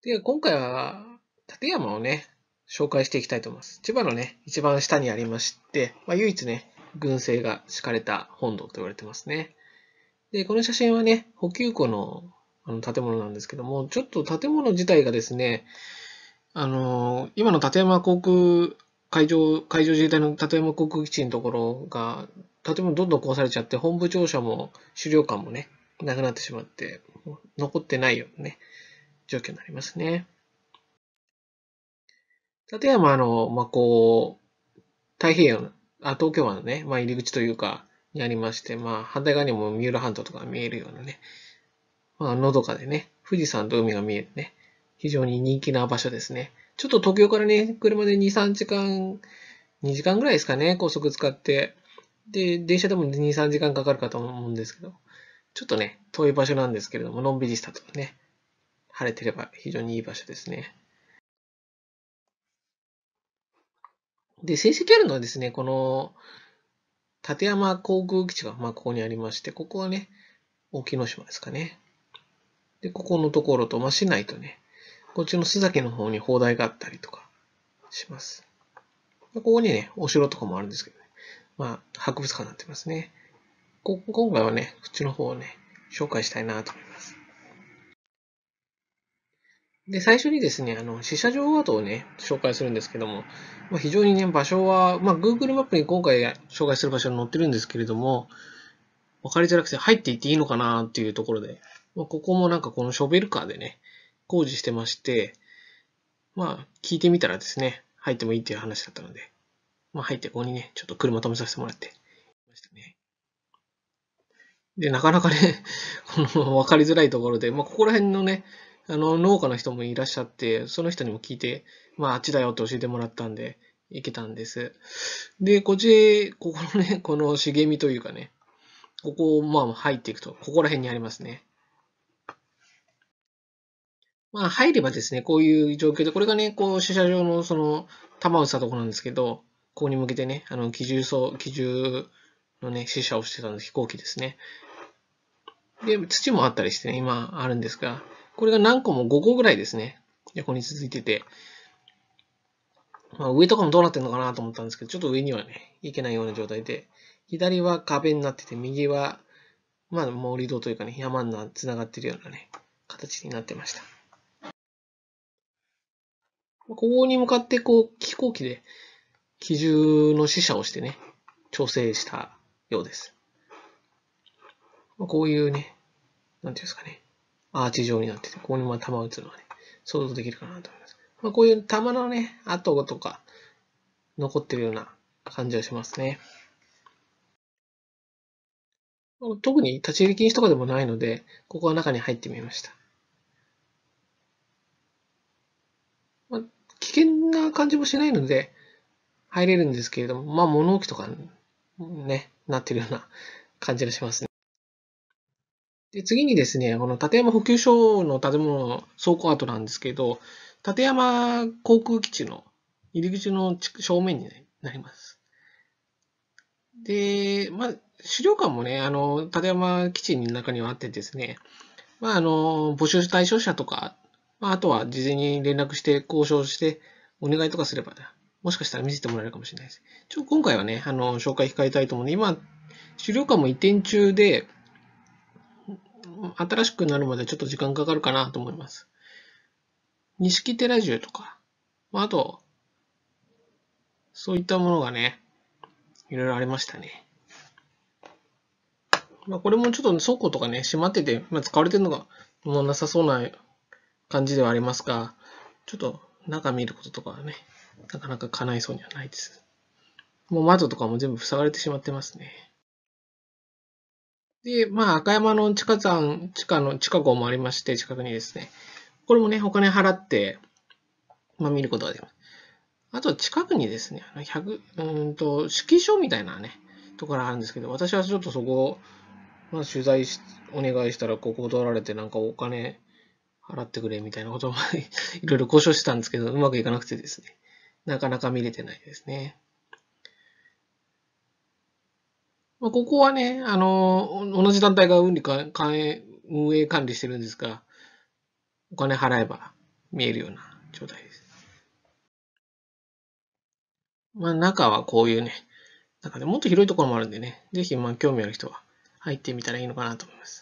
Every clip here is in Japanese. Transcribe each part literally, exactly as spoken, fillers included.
で、今回は、立山をね、紹介していきたいと思います。千葉のね、一番下にありまして、まあ、唯一ね、群生が敷かれた本堂と言われてますね。で、この写真はね、補給庫のあの建物なんですけども、ちょっと建物自体がですね、あのー今の立山航空海上、海上自衛隊の立山航空基地のところが、建物どんどん壊されちゃって、本部庁舎も資料館もね、なくなってしまって、残ってないようなね、状況になりますね。立山の、まあ、こう、太平洋の、あ、東京湾のね、まあ、入り口というか、にありまして、まあ、反対側にも三浦半島とか見えるようなね、まあ、のどかでね、富士山と海が見えるね、非常に人気な場所ですね。ちょっと東京からね、車でに、さんじかん、にじかんぐらいですかね、高速使って、で、電車でもに、さんじかんかかるかと思うんですけど、ちょっとね、遠い場所なんですけれども、のんびりしたとかね、晴れてれば非常にいい場所ですね。で、成績あるのはですね、この、立山航空基地が、まあ、ここにありまして、ここはね、沖ノ島ですかね。で、ここのところと、まあ、市内とね、こっちの須崎の方に砲台があったりとかします。ここにね、お城とかもあるんですけどね。まあ、博物館になってますね。こ今回はね、こっちの方をね、紹介したいなと思います。で、最初にですね、あの、試写場跡をね、紹介するんですけども、まあ、非常にね、場所は、まあ、Google マップに今回紹介する場所に載ってるんですけれども、わかりづらくて入っていっていいのかなっていうところで、まあ、ここもなんかこのショベルカーでね、工事してまして、まあ、聞いてみたらですね、入ってもいいっていう話だったので、まあ、入ってここにね、ちょっと車止めさせてもらってましたね。で、なかなかね、この分かりづらいところで、まあ、ここら辺のね、あの、農家の人もいらっしゃって、その人にも聞いて、まあ、あっちだよって教えてもらったんで、行けたんです。で、こっち、ここのね、この茂みというかね、ここをまあ入っていくと、ここら辺にありますね。まあ、入ればですね、こういう状況で、これがね、こう、駐車場のその、玉を打ったところなんですけど、ここに向けてね、あの、機重装、機重のね、試射をしてたので、飛行機ですね。で、土もあったりしてね、今あるんですが、これが何個もごこぐらいですね、横に続いてて、まあ、上とかもどうなってるのかなと思ったんですけど、ちょっと上にはね、行けないような状態で、左は壁になってて、右は、まあ、盛り土というかね、山に繋がってるようなね、形になってました。ここに向かって、こう、飛行機で機重の試射をしてね、調整したようです。こういうね、なんていうんですかね、アーチ状になってて、ここにまあ弾を撃つのはね、想像できるかなと思います。まあ、こういう弾のね、跡とか残ってるような感じはしますね。特に立ち入り禁止とかでもないので、ここは中に入ってみました。まあ、危険な感じもしないので、入れるんですけれども、まあ物置とかね、なってるような感じがしますね。で、次にですね、この立山補給所の建物の倉庫跡なんですけど、立山航空基地の入り口の正面になります。で、まあ、資料館もね、あの、立山基地の中にはあってですね、まあ、あの、募集対象者とか、まあ、あとは事前に連絡して交渉してお願いとかすれば、ね、もしかしたら見せてもらえるかもしれないです。ちょ今回はね、あの、紹介控えたいと思うので、今、資料館も移転中で、新しくなるまでちょっと時間かかるかなと思います。錦寺銃とか、まあ、あと、そういったものがね、いろいろありましたね。まあ、これもちょっと倉庫とかね、閉まってて、まあ、使われてるのがもうなさそうな感じではありますが、ちょっと中見ることとかはね、なかなか叶いそうにはないです。もう窓とかも全部塞がれてしまってますね。で、まあ、赤山の地下山、地下の地下壕もありまして、近くにですね。これもね、お金払って、まあ、見ることができます。あと、近くにですね、あの、ひゃく、うんと、指揮所みたいなね、ところがあるんですけど、私はちょっとそこを、まあ、取材し、お願いしたら、ここ断られて、なんかお金払ってくれ、みたいなこともいろいろ交渉してたんですけど、うまくいかなくてですね、なかなか見れてないですね。まあ、ここはね、あの、同じ団体が運理か運営管理してるんですが、お金払えば見えるような状態です。まあ中はこういうね、中でもっと広いところもあるんでね、ぜひまあ興味ある人は入ってみたらいいのかなと思います。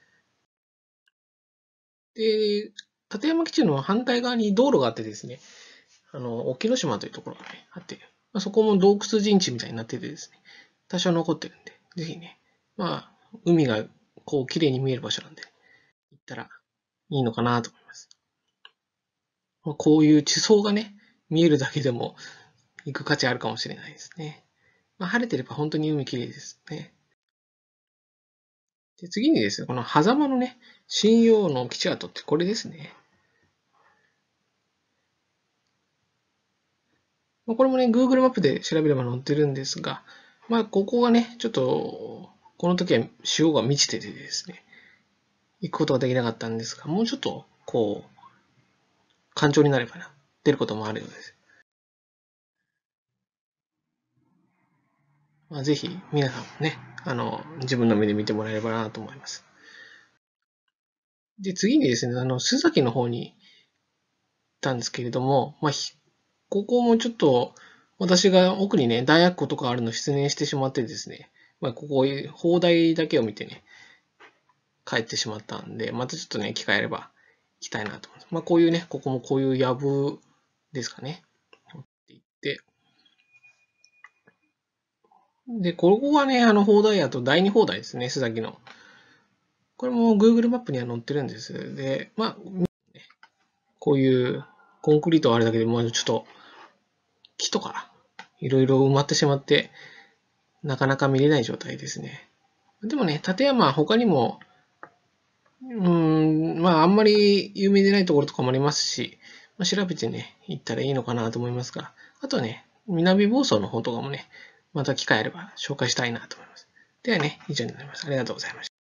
で、立山基地の反対側に道路があってですね、あの、沖ノ島というところがね、あって、まあ、そこも洞窟陣地みたいになっててですね、多少残ってるんで、ぜひね、まあ、海がこう綺麗に見える場所なんで、行ったらいいのかなと思います。まあ、こういう地層がね、見えるだけでも行く価値あるかもしれないですね。まあ、晴れてれば本当に海綺麗ですね。で次にですね、この狭間のね、針葉の基地跡ってこれですね。これもね、Google マップで調べれば載ってるんですが、まあ、ここがね、ちょっと、この時は潮が満ちててですね、行くことができなかったんですが、もうちょっと、こう、干潮になればな、出ることもあるようです。まあ、ぜひ、皆さんもね、あの、自分の目で見てもらえればなと思います。で、次にですね、あの、須崎の方に行ったんですけれども、まあ、ここもちょっと、私が奥にね、大悪湖とかあるの失念してしまってですね、まあ、ここ、砲台だけを見てね、帰ってしまったんで、またちょっとね、機会あれば行きたいなと思います。まあ、こういうね、ここもこういうやぶですかね。っていって、で、ここはね、あの、砲台やとだいに砲台ですね、須崎の。これも Google マップには載ってるんです。で、まあ、こういうコンクリートあるだけでもうちょっと木とかいろいろ埋まってしまって、なかなか見れない状態ですね。でもね、立山は他にも、うーん、まああんまり有名でないところとかもありますし、まあ、調べてね、行ったらいいのかなと思いますが、あとはね、南房総の方とかもね、また機会あれば紹介したいなと思います。ではね、以上になります。ありがとうございました。